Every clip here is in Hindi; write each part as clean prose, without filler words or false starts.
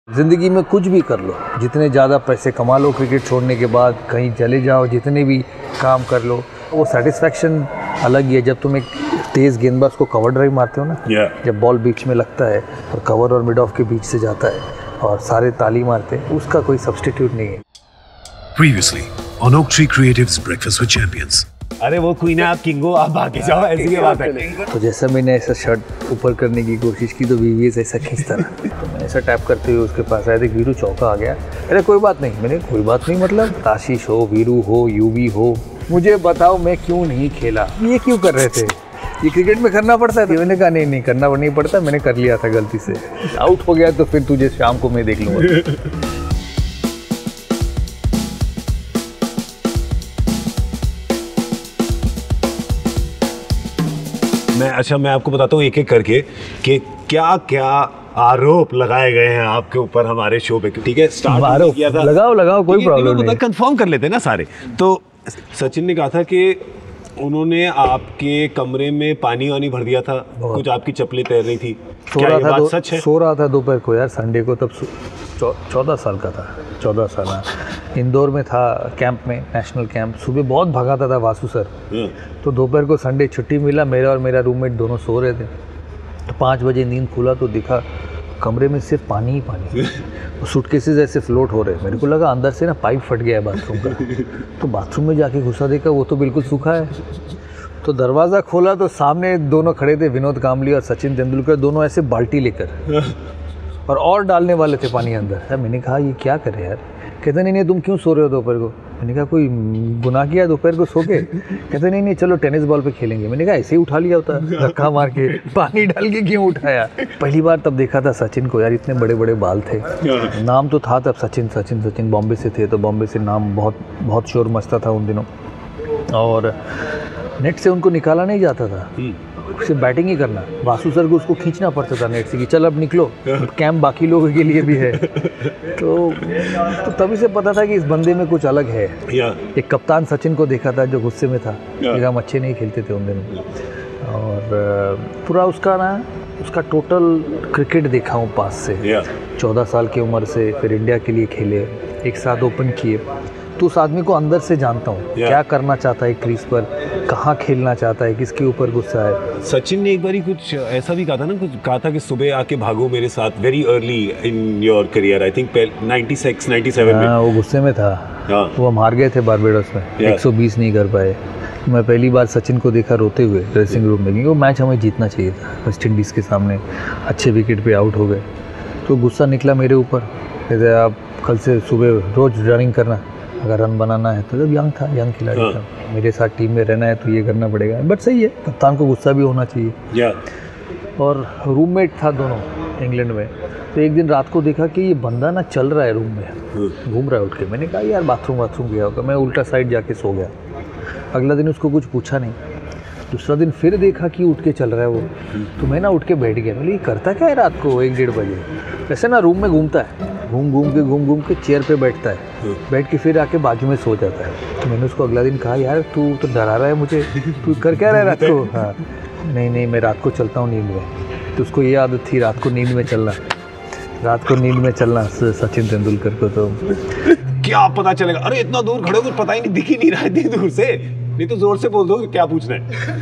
ज़िंदगी में कुछ भी कर लो, जितने ज़्यादा पैसे कमा लो क्रिकेट छोड़ने के बाद, कहीं चले जाओ, जितने भी काम कर लो, वो सेटिस्फैक्शन अलग ही है। जब तुम एक तेज़ गेंदबाज को कवर ड्राइव मारते हो ना, जब बॉल बीच में लगता है और कवर और मिड ऑफ के बीच से जाता है और सारे ताली मारते हैं, उसका कोई सब्स्टिट्यूट नहीं है। Previously on Oaktree Creative's Breakfast with Champions. अरे वो क्वीन है, आप किंग हो, आप भागे जाओ, ऐसी क्या बात है। तो जैसा मैंने ऐसा शर्ट ऊपर करने की कोशिश की तो VVS ऐसा खींचता रहा, तो मैं ऐसा टैप करते हुए उसके पास आया, देख वीरू चौका आ गया। अरे कोई बात नहीं, मैंने कोई बात नहीं, मतलब आशीष हो, वीरू हो, यूवी हो, मुझे बताओ मैं क्यों नहीं खेला, ये क्यों कर रहे थे, ये क्रिकेट में करना पड़ता है। मैंने कहा नहीं करना नहीं पड़ता, मैंने कर लिया था गलती से, आउट हो गया तो फिर तुझे शाम को मैं देख लूँगा। मैं आपको बताता हूँ एक एक करके कि क्या क्या आरोप लगाए गए हैं आपके ऊपर हमारे शो पे। ठीक है, स्टार्ट किया था, लगाओ कोई प्रॉब्लम नहीं, कंफर्म कर लेते हैं ना सारे। तो सचिन ने कहा था कि उन्होंने आपके कमरे में पानी वानी भर दिया था, कुछ आपकी चप्पलें तैर रही थी, क्या ये बात सच है? सो रहा था दोपहर को यार, संडे को, तब 14 साल का था, 14 साल। इंदौर में था कैंप में, नेशनल कैंप, सुबह बहुत भगाता था वासु सर। तो दोपहर को संडे छुट्टी मिला, मेरा और मेरा रूममेट दोनों सो रहे थे। तो 5 बजे नींद खुला तो दिखा कमरे में सिर्फ पानी ही पानी, सूटकेसेस ऐसे फ्लोट हो रहे। मेरे को लगा अंदर से ना पाइप फट गया है बाथरूम का। तो बाथरूम में जाके घुसा, देखा वो तो बिल्कुल सूखा है। तो दरवाज़ा खोला तो सामने दोनों खड़े थे, विनोद कांबली और सचिन तेंदुलकर, दोनों ऐसे बाल्टी लेकर और डालने वाले थे पानी अंदर। मैंने कहा ये क्या करे यार। कहते नहीं तुम क्यों सो रहे हो दोपहर को। मैंने कहा कोई गुनाह किया दोपहर को सो के। कहते नहीं चलो टेनिस बॉल पे खेलेंगे। मैंने कहा ऐसे ही उठा लिया होता, धक्का मार के, पानी डाल के क्यों उठाया। पहली बार तब देखा था सचिन को यार, इतने बड़े बड़े बाल थे। नाम तो था तब सचिन बॉम्बे से थे, तो बॉम्बे से नाम बहुत शोर मचता था उन दिनों। और नेट से उनको निकाला नहीं जाता था, सिर्फ बैटिंग ही करना। वासु सर को उसको खींचना पड़ता था नेट से कि चल अब निकलो, कैंप बाकी लोगों के लिए भी है। तो तभी से पता था कि इस बंदे में कुछ अलग है। एक कप्तान सचिन को देखा था जो गुस्से में था, हम अच्छे नहीं खेलते थे उन दिनों। और पूरा उसका टोटल क्रिकेट देखा हूँ पास से। 14 साल की उम्र से फिर इंडिया के लिए खेले, एक साथ ओपन किए। तो उस आदमी को अंदर से जानता हूँ, क्या करना चाहता है क्रीज पर, कहाँ खेलना चाहता है, किसके ऊपर गुस्सा है। सचिन ने एक बारी कुछ ऐसा भी कहा था ना, कुछ कहा था कि सुबह आके भागो मेरे साथ, very early in your career, I think 96 97 में। वो गुस्से में था। वो हम हार गए थे बारबेडोस में, 120 नहीं कर पाए। मैं पहली बार सचिन को देखा रोते हुए ड्रेसिंग रूम में, क्योंकि वो मैच हमें जीतना चाहिए था वेस्ट इंडीज़ के सामने। अच्छे विकेट पे आउट हो गए तो गुस्सा निकला मेरे ऊपर। कहते आप कल से सुबह रोज़ रनिंग करना, अगर रन बनाना है तो। जब यंग खिलाड़ी था, मेरे साथ टीम में रहना है तो ये करना पड़ेगा। बट सही है, कप्तान को गुस्सा भी होना चाहिए। और रूममेट था दोनों इंग्लैंड में। तो एक दिन रात को देखा कि ये बंदा ना चल रहा है रूम में, घूम रहा है उठ के। मैंने कहा यार बाथरूम गया होगा। मैं उल्टा साइड जाके सो गया। अगला दिन उसको कुछ पूछा नहीं। दूसरा दिन फिर देखा कि उठ के चल रहा है वो, तो मैं ना उठ के बैठ गया। बोले ये करता क्या है रात को 1-1:30 बजे। वैसे ना रूम में घूमता है, घूम के चेयर पे बैठता है, बैठ के फिर आके बाजू में सो जाता है। तो मैंने उसको अगला दिन कहा यार तू तो डरा रहा है मुझे, तू कर क्या रहा है रात को। हाँ नहीं मैं रात को चलता हूँ नींद में। तो उसको ये आदत थी रात को नींद में चलना, सचिन तेंदुलकर को। तो क्या पता चलेगा, अरे इतना दूर खड़े हो कुछ पता ही नहीं, दिख ही नहीं रहा है इतनी दूर से। नहीं तो जोर से बोल दो क्या पूछना है।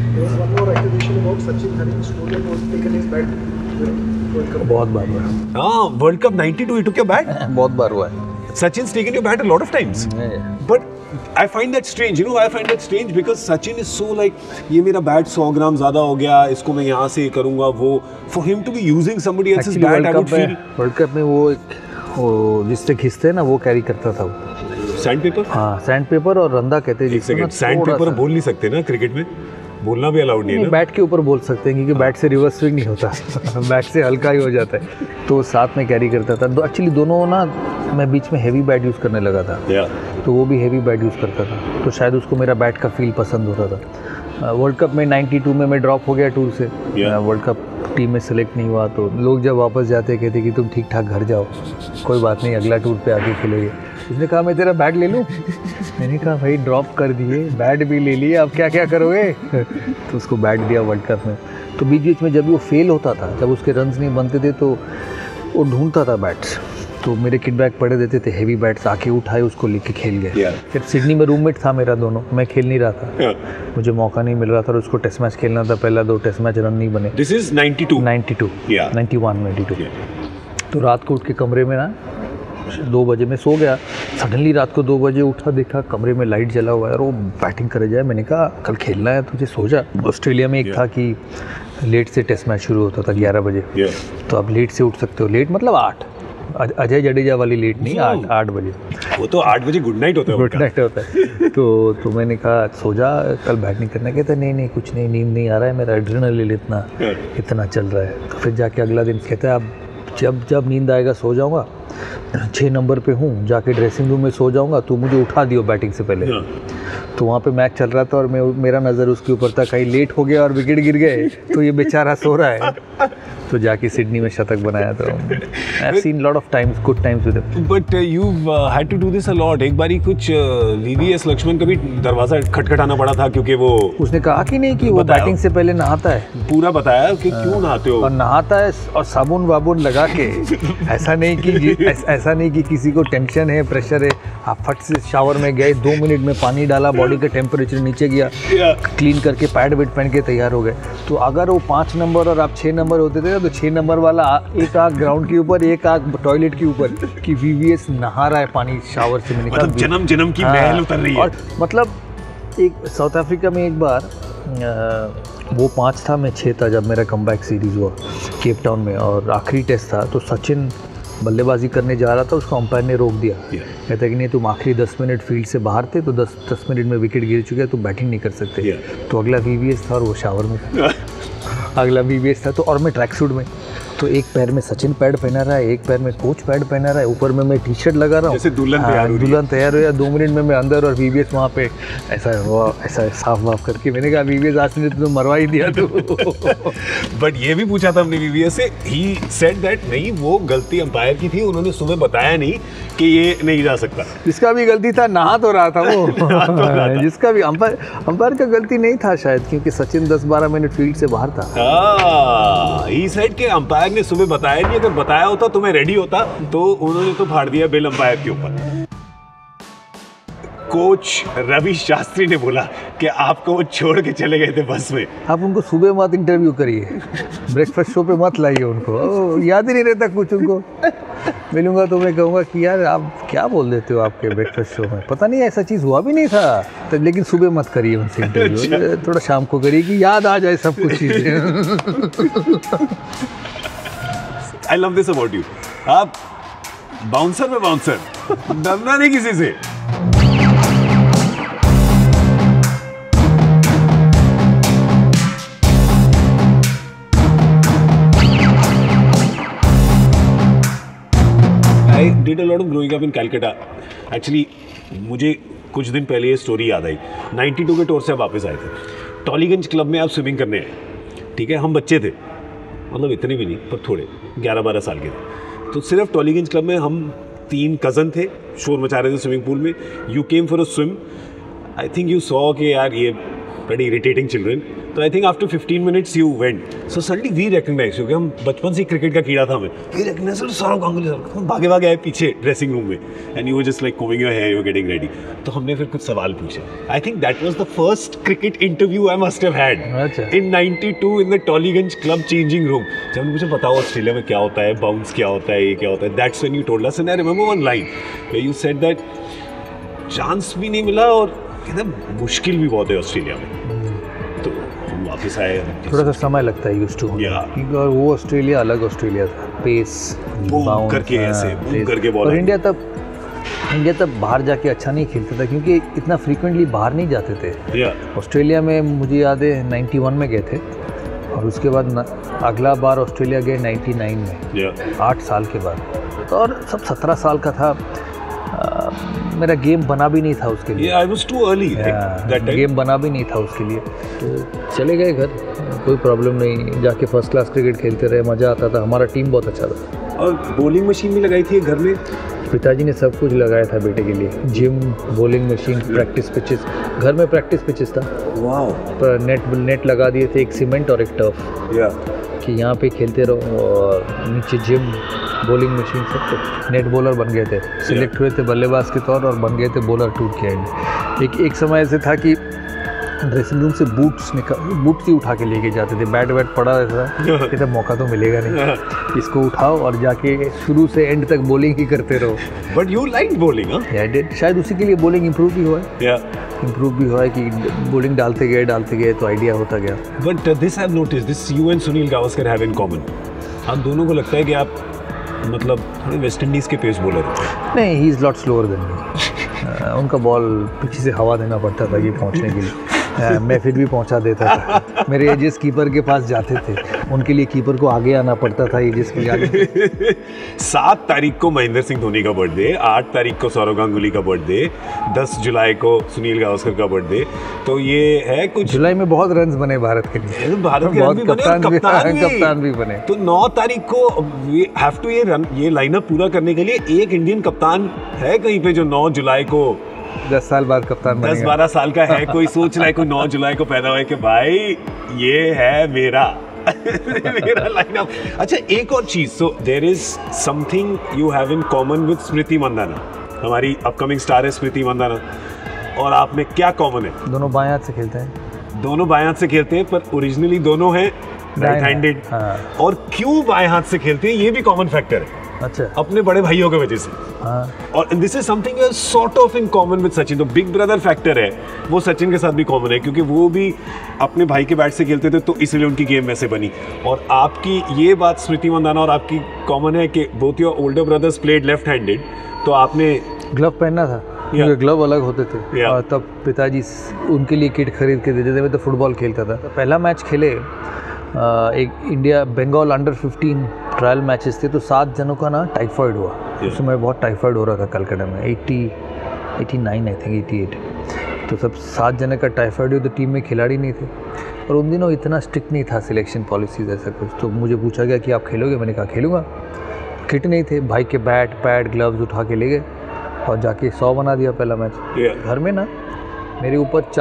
बहुत बार हुआ। हाँ, वर्ल्ड कप 92 ही टुक योर बैट। बहुत बार हुआ है। Sachin's taken your bat a lot of times. But I find that strange, because Sachin is so like, ये मेरा बैट 100 ग्राम ज़्यादा हो गया, इसको मैं यहाँ से करूँगा वो। For him to be using somebody else's bat, I would feel. World cup में वो जिससे खींचते हैं ना, वो कैरी करता था वो। Sand paper? हाँ, सैंड पेपर और रंदा कहते हैं जिसको। सैंड पेपर बोल नहीं सकते ना क्रिकेट में, बोलना भी अलाउड नहीं है ना। बैट के ऊपर बोल सकते हैं क्योंकि बैट से रिवर्स स्विंग नहीं होता। बैट से हल्का ही हो जाता है। तो साथ में कैरी करता था। एक्चुअली दोनों ना, मैं बीच में हेवी बैट यूज़ करने लगा था, तो वो भी हेवी बैट यूज़ करता था। तो शायद उसको मेरा बैट का फील पसंद होता था। वर्ल्ड कप में 92 में मैं ड्रॉप हो गया टूर से। वर्ल्ड कप टीम में सेलेक्ट नहीं हुआ। तो लोग जब वापस जाते कहते कि तुम ठीक ठाक घर जाओ, कोई बात नहीं अगला टूर पे आके खेलोगे। उसने कहा मैं तेरा बैट ले लूँ। मैंने कहा भाई ड्रॉप कर दिए, बैट भी ले लिए, अब क्या करोगे। तो उसको बैट दिया वर्ल्ड कप में। तो बीच बीच में जब वो फेल होता था, जब उसके रन्स नहीं बनते थे, तो वो ढूंढता था बैट्स, तो मेरे किट बैग पड़े देते थे हेवी बैट्स, आके उठाए उसको लेके खेल गए। फिर सिडनी में रूममेट था मेरा दोनों, मैं खेल नहीं रहा था, मुझे मौका नहीं मिल रहा था और उसको टेस्ट मैच खेलना था, पहला 2 टेस्ट मैच रन नहीं बने। दिस इज 92 92 तो रात को उठ के कमरे में ना 2 बजे मैं सो गया, सडनली रात को 2 बजे उठा, देखा कमरे में लाइट जला हुआ है और वो बैटिंग करे जाए। मैंने कहा कल खेलना है तुझे, सो जा। ऑस्ट्रेलिया में एक था कि लेट से टेस्ट मैच शुरू होता था 11 बजे, तो अब लेट से उठ सकते हो, लेट मतलब 8, अजय जडेजा वाली लेट नहीं, 8 बजे। वो तो 8 बजे गुड नाइट होता है, गुड नाइट होता है। तो मैंने कहा सो जा, कल बैटिंग करना। कहता नहीं कुछ नहीं, नींद नहीं आ रहा है, मेरा एड्रेनलिन इतना चल रहा है। तो फिर जाके अगला दिन कहता है अब जब नींद आएगा सो जाऊँगा, 6 नंबर पे हूँ, जाके ड्रेसिंग रूम में सो जाऊँगा, तू मुझे उठा दियो बैटिंग से पहले। तो वहाँ पे मैच चल रहा था और मेरा नज़र उसके ऊपर था, कहीं लेट हो गया और विकेट गिर गए तो ये बेचारा सो रहा है। तो जाके सिडनी में शतक बनाया था। I've seen lot of times, good times with him. But you've had to do this a lot. एक बारी कुछ VVS लक्ष्मण का भी दरवाजा खटखटाना पड़ा था क्योंकि वो उसने कहा कि नहीं कि वो बैटिंग से पहले नहाता है। पूरा बताया कि क्यों नहाते हो, और नहाता है और साबुन वाबुन लगा के। ऐसा नहीं कि किसी को टेंशन है, प्रेशर है, आप फट से शावर में गए, 2 मिनट में पानी डाला, बॉडी का टेम्परेचर नीचे गया, क्लीन करके पैड वेट पहन के तैयार हो गए। तो अगर वो 5 नंबर और आप 6 नंबर होते थे तो 6 नंबर वाला एक आँख ग्राउंड के ऊपर, एक आँख टॉयलेट के ऊपर कि VVS नहा रहा है पानी शावर से। मैंने मतलब जन्म की महल उतर रही है। और मतलब एक साउथ अफ्रीका में एक बार वो 5 था, मैं 6 था जब मेरा कमबैक सीरीज़ हुआ केप टाउन में, और आखिरी टेस्ट था। तो सचिन बल्लेबाजी करने जा रहा था, उसको अंपायर ने रोक दिया। कहता है कि नहीं तुम आखिरी 10 मिनट फील्ड से बाहर थे, तो 10 मिनट में विकेट गिर चुके हैं, तो बैटिंग नहीं कर सकते। तो अगला VVS था और वो शावर में था। अगला VVS था तो, और मैं ट्रैक सूट में, तो एक पैर में सचिन पैड पहना रहा है, एक पैर में कोच पैड पहना रहा है, ऊपर में मैं टी-शर्ट लगा रहा हूँ, जैसे दुल्हन तैयार हो गया। 2 मिनट में मैं अंदर और VVS वहाँ पे ऐसा साफ वाफ करके। मैंने कहा VVS आज ने तो मरवा ही दिया तो। बट ये भी पूछा था हमने VVS से, ही सेड दैट नहीं वो गलती अंपायर की थी, उन्होंने सुबह बताया नहीं कि ये नहीं जा सकता। जिसका भी गलती था, नहा तो रहा था वो। जिसका भी अंपायर का गलती नहीं था शायद, क्योंकि सचिन 10-12 मिनट फील्ड से बाहर था। ही सेड कि अंपायर ने सुबह बताया नहीं, अगर बताया होता तो मैं रेडी होता, तो उन्होंने तो फाड़ दिया बिल अंपायर के ऊपर। कोच रवि शास्त्री ने बोला कि आपको वो छोड़ के चले गए थे बस में। आप उनको सुबह मत इंटरव्यू करिए, ब्रेकफास्ट शो पे मत लाइए उनको, याद ही नहीं रहता कुछ उनको। मिलूंगा तो मैं कहूँगा कि यार आप क्या बोल देते हो आपके ब्रेकफास्ट शो में, पता नहीं ऐसा चीज़ हुआ भी नहीं था। तो लेकिन सुबह मत करिए उनसे इंटरव्यू, थोड़ा शाम को करिए कि याद आ जाए सब कुछ चीज़ें। I love this about you. आप बाउंसर में बाउंसर, डरना नहीं किसी से। I did a lot of growing up in Calcutta. Actually, मुझे कुछ दिन पहले ये स्टोरी याद आई। 92 के टूर से वापस आए थे, टॉलीगंज क्लब में आप स्विमिंग करने आए। ठीक है, हम बच्चे थे, मतलब इतने भी नहीं पर थोड़े 11-12 साल के थे। तो सिर्फ टॉलीगंज क्लब में हम 3 कज़न थे, शोर मचा रहे थे स्विमिंग पूल में। You came for a swim, I think you saw कि यार ये वेरी इरिटेटिंग चिल्ड्रन, तो I think after 15 minutes you went, so suddenly we recognise, क्योंकि हम बचपन से क्रिकेट का कीड़ा था हमें। We recognise Sourav Ganguly sir, हम भागे आए पीछे ड्रेसिंग रूम में, and you were just like combing your hair, you were getting ready. तो हमने फिर कुछ सवाल पूछे। I think that was the first cricket interview I must have had in 92 in the Tollygunge club changing room. जब मुझे बताओ ऑस्ट्रेलिया में क्या होता है, बाउंस क्या होता है, ये क्या होता है, that's when you told us, and I remember one line where you said that chance भी नहीं मिला और एकदम मुश्किल भी बहुत है ऑस्ट्रेलिया में। तो हम वापस आए, थोड़ा सा समय लगता है यूज टू होने, क्योंकि और वो ऑस्ट्रेलिया अलग ऑस्ट्रेलिया था, पेस बाउंस करके ऐसे बूम करके बॉल। और इंडिया तब बाहर जाके अच्छा नहीं खेलता था, क्योंकि इतना फ्रीक्वेंटली बाहर नहीं जाते थे। ऑस्ट्रेलिया में मुझे याद है 91 में गए थे, और उसके बाद अगला बार ऑस्ट्रेलिया गए 99 में, 8 साल के बाद। और सब 17 साल का था, मेरा गेम बना भी नहीं था उसके लिए। I was too early that time. Game बना भी नहीं था उसके लिए, तो चले गए घर, कोई प्रॉब्लम नहीं, जाके फर्स्ट क्लास क्रिकेट खेलते रहे, मज़ा आता था, हमारा टीम बहुत अच्छा था। और बॉलिंग मशीन भी लगाई थी घर में, पिताजी ने सब कुछ लगाया था बेटे के लिए, gym, bowling machine, practice pitches, घर में प्रैक्टिस पिचेस था, वाओ, पर नेट लगा दिए थे, एक सीमेंट और एक टर्फ, या कि यहाँ पे खेलते रहो, और नीचे जिम, बॉलिंग मशीन, सब कुछ। नेट बॉलर बन गए थे, सिलेक्ट हुए थे बल्लेबाज के तौर और बन गए थे बॉलर टूर के एंड। एक समय ऐसे था कि ड्रेसिंग रूम से बूट्स ही उठा के लेके जाते थे, बैट पड़ा रहता था, कहते मौका तो मिलेगा नहीं, इसको उठाओ और जाके शुरू से एंड तक बॉलिंग ही करते रहो। But you like bowling? I did, शायद उसी के लिए बॉलिंग इंप्रूव भी हुआ है, इंप्रूव भी हुआ है कि बॉलिंग डालते गए तो आइडिया होता गया। But this I have noticed, this you and Sunil Gavaskar have in common, आप दोनों को लगता है कि आप मतलब थोड़े वेस्ट इंडीज के पेस बॉलर हो। नहीं, he is lot slower than me. उनका बॉल पीछे से हवा देना पड़ता था ये पहुंचने के लिए। मैं फिर भी पहुंचा देता था। मेरे एजेस कीपर के पास जाते थे, उनके लिए कीपर को आगे आना पड़ता था एजेस के आगे। 7 तारीख को महेंद्र सिंह धोनी का बर्थडे, 8 तारीख को सौरव गांगुली का बर्थडे, 10 जुलाई को सुनील गावस्कर का बर्थडे, तो ये है कुछ। जुलाई में बहुत रन्स बने भारत के लिए, भारत के बहुत कप्तान भी बने। तो 9 तारीख को हैव टू ये लाइनअप पूरा करने के लिए एक इंडियन कप्तान है कहीं पे जो 9 जुलाई को 10 साल बाद कप्तान बनेगा। 10-12 साल का है, कोई सोच रहा है कोई 9 जुलाई को पैदा हुआ कि भाई ये है मेरा मेरा लाइनअप। अच्छा, एक और चीज, so there is something you have in common with Smriti Mandhana, हमारी अपकमिंग स्टार है स्मृति मंदाना, और आप में क्या कॉमन है? दोनों बाएं हाथ से खेलते हैं। दोनों बाएं हाथ से खेलते हैं, पर ओरिजिनली दोनों हैं राइट हैंडेड। और क्यों बाएं हाथ से खेलते हैं ये भी कॉमन फैक्टर है। अच्छा, अपने बड़े भाइयों की वजह से। और this is something sort of in common with Sachin. तो बिग ब्रदर फैक्टर है वो सचिन के साथ भी कॉमन है, क्योंकि वो भी अपने भाई के बैट से खेलते थे, तो इसलिए उनकी गेम वैसे बनी। और आपकी ये बात स्मृति मंदाना और आपकी कॉमन है कि both your older brothers played left handed, तो आपने ग्लव पहनना था, क्योंकि ग्लव अलग होते थे। और तब पिताजी उनके लिए किट खरीद के देते थे। मैं तो फुटबॉल खेलता था। पहला मैच खेले, एक India Bengal under 15 trial matches थे, तो 7 जनों का ना टाइफाइड हुआ। उस समय बहुत टाइफाइड हो रहा था कलकत्ता में, 89 आई थिंक 88। तो सब 7 जने का टाइफाइड हुआ, तो टीम में खिलाड़ी नहीं थे। और उन दिनों इतना स्ट्रिक्ट नहीं था सिलेक्शन पॉलिसीज ऐसा कुछ। तो मुझे पूछा गया कि आप खेलोगे? मैंने कहा खेलूँगा। किट नहीं थे, भाई के बैट पैड ग्लव्स उठा के ले गए और जाके 100 बना दिया पहला मैच। घर में ना मेरे ऊपर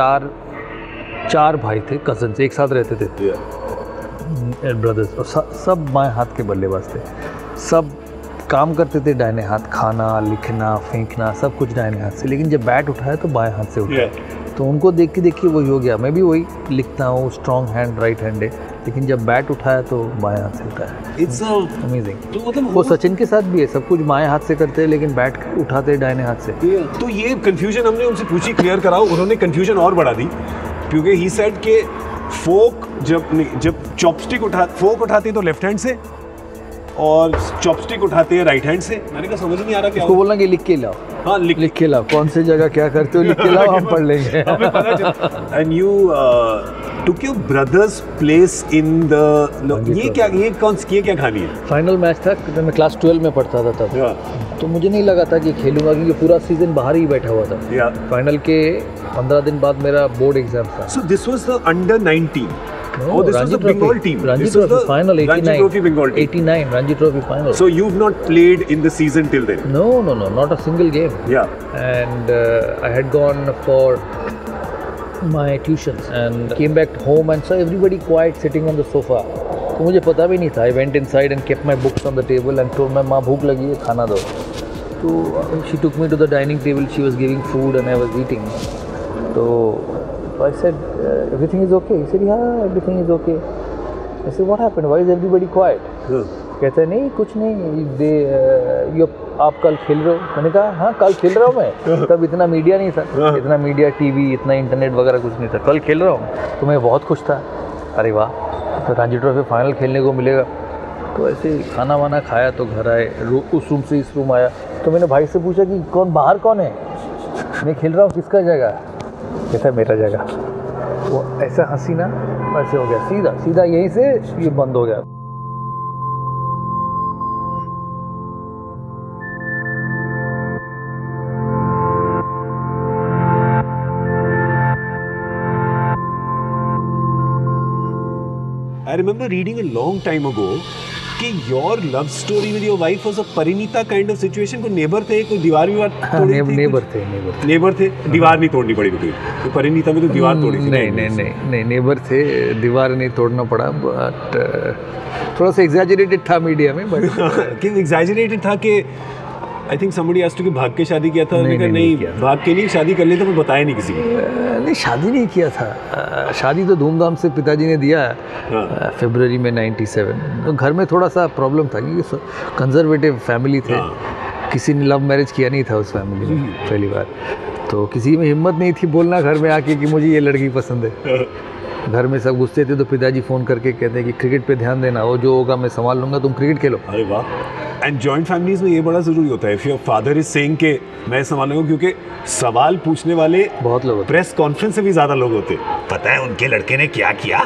चार भाई थे, कजन्स, एक साथ रहते थे, ब्रदर्स, और सब बाएं हाथ के बल्लेबाज थे। सब काम करते थे दाहिने हाथ, खाना, लिखना, फेंकना, सब कुछ दाहिने हाथ से। लेकिन जब बैट उठाया तो बाएं हाथ से उठाया। तो उनको देख के वही हो गया। मैं भी वही लिखता हूँ, स्ट्रॉन्ग हैंड, राइट हैंडेड, लेकिन जब बैट उठाया तो बाएं हाथ से उठाया। It's amazing. तो मतलब वो सचिन के साथ भी है, सब कुछ बाएं हाथ से करते हैं, लेकिन बैट उठाते हैं दाहिने हाथ से। तो ये कंफ्यूजन हमने उनसे पूछी, क्लियर कराओ। उन्होंने कंफ्यूजन और बढ़ा दी, क्योंकि ही सेड के फोक जब चॉपस्टिक फोक उठाते हैं तो लेफ्ट हैंड से, और चॉपस्टिक उठाते हैं राइट हैंड से। मैंने कहा समझ नहीं आ रहा क्या उसको बोलना कि लिख के लाओ। हाँ, लिख के लाओ, कौन सी जगह क्या करते हो लिख के लाओ, हम पढ़ लेंगे। And you took your brother's place in the ये क्या कहानी है? फाइनल मैच था जब मैं क्लास 12 में पढ़ता था तब। तो मुझे नहीं लगा था कि खेलूंगा, क्योंकि पूरा सीजन बाहर ही बैठा हुआ था। फाइनल के 15 दिन बाद मेरा बोर्ड एग्जाम था। So this was the under 19. Oh, this was the Bengal team. Ranji Trophy final 89. Ranji Trophy Bengal team. 89 Ranji Trophy final. So you've not played in the season till then? No, not a single game. Yeah. And I had gone for my tuitions and came back home and saw everybody quiet sitting on the sofa. तो मुझे पता भी नहीं था. I went inside and kept my books on the table and told my माँ भूख लगी है खाना दो. तो she took me to the dining table. She was giving food and I was eating. So I said, everything is okay. He said, yeah, everything is okay. I said, what happened? Why is everybody quiet? कहते हैं नहीं कुछ नहीं, आप कल खेल रहे हो? मैंने कहा हाँ कल खेल रहा हूँ मैं। तब इतना मीडिया नहीं था, इतना मीडिया टीवी इतना इंटरनेट वगैरह कुछ नहीं था। कल खेल रहा हूँ, तो मैं बहुत खुश था। अरे वाह, तो रणजी ट्रॉफी फाइनल खेलने को मिलेगा। तो ऐसे खाना वाना खाया तो घर आए, उस रूम से इस रूम आया। तो मैंने भाई से पूछा कि बाहर कौन है? मैं खेल रहा हूँ, किसका जगह? कहता मेरा जगह। वो ऐसा हंसी ना ऐसे हो गया, सीधा यहीं से ये बंद हो गया। I remember reading a long time ago कि your love story with your wife was a Parineeta kind of situation? कोई नेबर थे, कोई दीवार तोड़ी थी? नेबर थे, दीवार नहीं तोड़नी पड़ी थी। तो परिणीता में तो दीवार तोड़ी थी। नहीं, नेबर थे, दीवार नहीं तोड़ना पड़ा, बट थोड़ा सा एग्जैजरेटेड था मीडिया में, बट कि एग्जैजरेटेड था कि आई थिंक समबडी आस्क्ड कि भाग के शादी किया था। नहीं, भाग के नहीं, शादी कर ली तो मैं बताया नहीं किसी को। नहीं, शादी नहीं किया था, शादी तो धूमधाम से पिताजी ने दिया फरवरी में 97। तो घर में थोड़ा सा प्रॉब्लम था क्योंकि कंजर्वेटिव फैमिली थे, किसी ने लव मैरिज किया नहीं था उस फैमिली में पहली बार, तो किसी में हिम्मत नहीं थी बोलना घर में आके कि मुझे ये लड़की पसंद है। घर में सब गुस्से थे तो पिताजी फ़ोन करके कहते हैं कि क्रिकेट पे ध्यान देना, वो जो होगा मैं संभाल लूँगा, तुम क्रिकेट खेलो। अरे वाह। एंड जॉइंट फैमिलीज में ये बड़ा ज़रूरी होता है, if your father is saying के मैं संभालूंगा, क्योंकि सवाल पूछने वाले बहुत लोग, प्रेस कॉन्फ्रेंस से भी ज़्यादा लोग होते, पता है उनके लड़के ने क्या किया।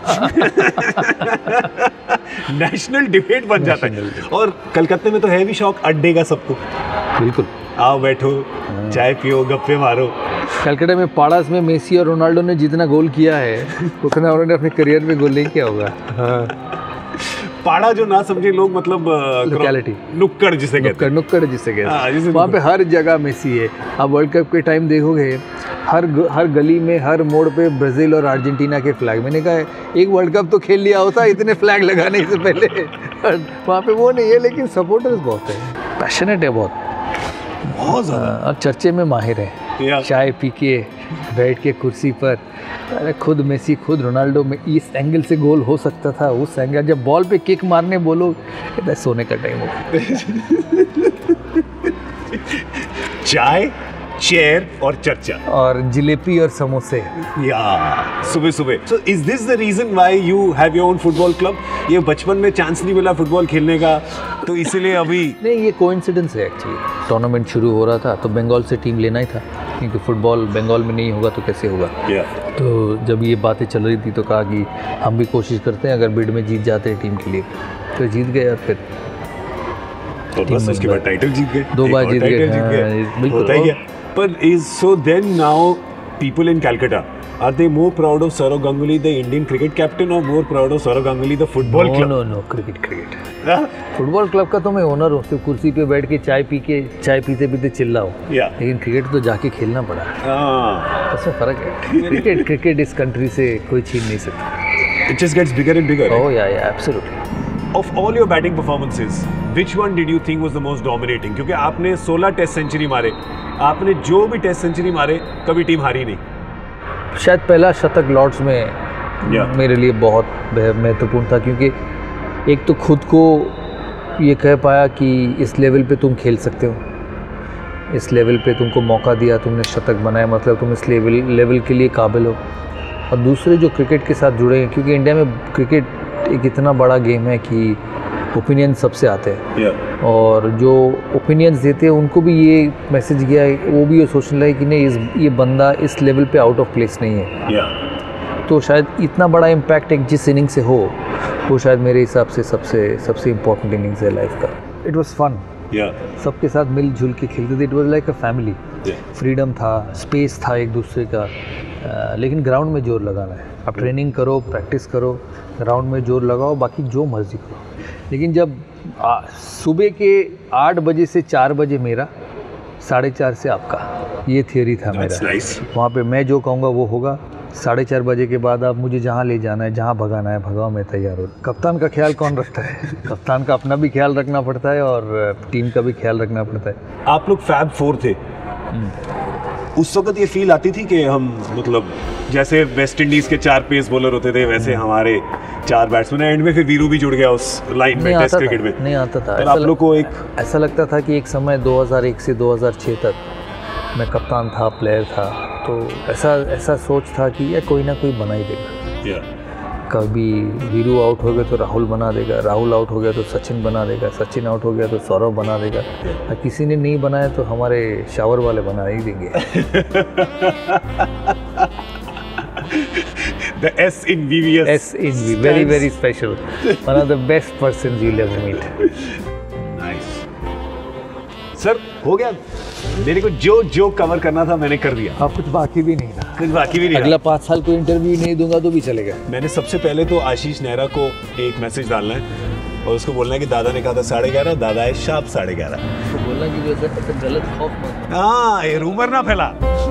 नेशनल डिबेट बन जाता है। और कलकत्ते में तो है भी शौक अड्डे का सबको। बिल्कुल, आओ बैठो, चाय पियो, गप्पे मारो। कलकत्ता में पाड़ास में मेसी और रोनाल्डो ने जितना गोल किया है उतना उन्होंने अपने करियर में गोल नहीं किया होगा। पाड़ा जो ना समझे लोग, मतलब लोकेलिटी, नुक्कड़ जिसे कहते हैं, नुक्कड़ जिसे कहते हैं, वहाँ पे हर जगह मेसी है। अब वर्ल्ड कप के टाइम देखोगे हर गली में, हर मोड़ पे ब्राज़ील और अर्जेंटीना के फ्लैग। मैंने कहा एक वर्ल्ड कप तो खेल लिया होता इतने फ्लैग लगाने से पहले। वहाँ पे वो नहीं है, लेकिन सपोर्टर्स बहुत है, पैशनेट है बहुत ज़्यादा, और चर्चे में माहिर है। चाय पी के बैठ के कुर्सी पर, अरे खुद मेसी, खुद रोनाल्डो में इस एंगल से गोल हो सकता था, उस एंगल, जब बॉल पे किक मारने बोलो सोने का टाइम हो। चाय, चेयर और चर्चा और जिलेबी और समोसे या सुबह सुबह। So is this the reason why you have your own football club? ये बचपन में चांस नहीं मिला फुटबॉल खेलने का, तो इसीलिए अभी? नहीं, ये कोइंसिडेंस है एक्चुअली। टूर्नामेंट शुरू हो रहा था तो बंगाल से टीम लेना ही था, क्योंकि फुटबॉल बंगाल में नहीं होगा तो कैसे होगा। तो जब ये बातें चल रही थी तो कहा कि हम भी कोशिश करते हैं, अगर बिड में जीत जाते हैं टीम के लिए, तो जीत गए। और फिर तो बस उसके बाद टाइटल जीत गए, 2 बार जीत गए। बिल्कुल। But is so then now people in Calcutta, are they more proud of Sourav Ganguly, the Indian cricket captain, or more proud of Sourav Ganguly, the football club? No, cricket. Football club का तो मैं ओनर हूँ, सिर्फ कुर्सी पे बैठ के चाय पीते पीते चिल्लाओ। लेकिन क्रिकेट तो जाके खेलना पड़ा, उसमें फर्क है। क्रिकेट इस कंट्री से कोई छीन नहीं सकता। It just gets bigger and bigger. Oh yeah, absolutely. Of all your batting performances, which one did you think was the most dominating? क्योंकि आपने 16 टेस्ट सेंचुरी मारे, आपने जो भी टेस्ट सेंचुरी मारे कभी टीम हारी नहीं। शायद पहला शतक लॉर्ड्स में मेरे लिए बहुत महत्वपूर्ण था, क्योंकि एक तो खुद को ये कह पाया कि इस लेवल पे तुम खेल सकते हो, इस लेवल पे तुमको मौका दिया, तुमने शतक बनाया, मतलब तुम इस लेवल के लिए काबिल हो। और दूसरे जो क्रिकेट के साथ जुड़े हैं, क्योंकि इंडिया में क्रिकेट एक इतना बड़ा गेम है कि ओपिनियन सबसे आते हैं, और जो ओपिनियंस देते हैं उनको भी ये मैसेज गया है, वो भी ये सोचने लगे कि नहीं, ये बंदा इस लेवल पे आउट ऑफ प्लेस नहीं है। तो शायद इतना बड़ा इम्पैक्ट एक जिस इनिंग से हो, वो शायद मेरे हिसाब से सबसे इम्पोर्टेंट इनिंग्स है लाइफ का। इट वाज फन, सबके साथ मिलजुल के खेलते थे, it was like a family. Freedom था, स्पेस था एक दूसरे का, लेकिन ग्राउंड में जोर लगाना है। आप ट्रेनिंग करो, प्रैक्टिस करो, ग्राउंड में जोर लगाओ, बाकी जो मर्जी करो। लेकिन जब सुबह के 8 बजे से 4 बजे मेरा, 4:30 से आपका, ये थियरी था मेरा। वहाँ पे मैं जो कहूँगा वो होगा। 4:30 बजे के बाद आप मुझे जहाँ ले जाना है, जहाँ भगाना है भगाओ, मैं तैयार हूँ। कप्तान का ख्याल कौन रखता है? कप्तान का अपना भी ख्याल रखना पड़ता है और टीम का भी ख्याल रखना पड़ता है। आप लोग फैब 4 थे, उस वक्त ये फील आती थी कि हम, मतलब जैसे वेस्ट इंडीज के 4 पेस बॉलर होते थे, वैसे हमारे 4 बैट्समैन, एंड में फिर वीरू भी जुड़ गया उस लाइन में, टेस्ट क्रिकेट में? नहीं आता था। आप लोग को ऐसा लगता था कि एक समय 2001 से 2006 तक मैं कप्तान था, प्लेयर था, तो ऐसा सोच था कि यार कोई ना कोई बना ही देगा। कभी वीरू आउट हो गया तो राहुल बना देगा, राहुल आउट हो गया तो सचिन बना देगा, सचिन आउट हो गया तो सौरव बना देगा, किसी ने नहीं बनाया तो हमारे शावर वाले बना ही देंगे। The S in VVS. S in V, very special. One of the best persons you'll ever meet. Nice. Sir हो गया, मेरे को जो कवर करना था मैंने कर दिया। अब कुछ बाकी भी नहीं था। कुछ बाकी भी नहीं। अगला 5 साल कोई इंटरव्यू नहीं दूंगा तो भी चलेगा। मैंने सबसे पहले तो आशीष नेहरा को एक मैसेज डालना है और उसको बोलना है कि दादा ने कहा था 11:30, दादा है शार्प 11:30। तो बोलना कि ऐसे गलत खौफ मत। हाँ, ये रूमर ना फैला।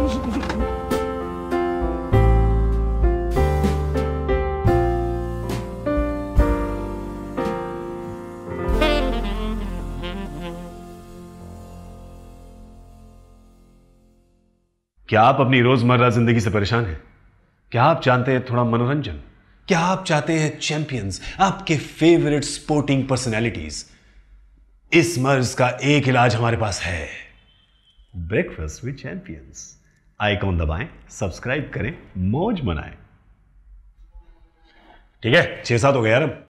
क्या आप अपनी रोजमर्रा जिंदगी से परेशान हैं? क्या आप जानते हैं थोड़ा मनोरंजन? क्या आप चाहते हैं चैंपियंस, आपके फेवरेट स्पोर्टिंग पर्सनैलिटीज? इस मर्ज का एक इलाज हमारे पास है, ब्रेकफास्ट विद चैंपियंस। आइकॉन दबाएं, सब्सक्राइब करें, मौज मनाएं। ठीक है, 6-7 हो गया यार।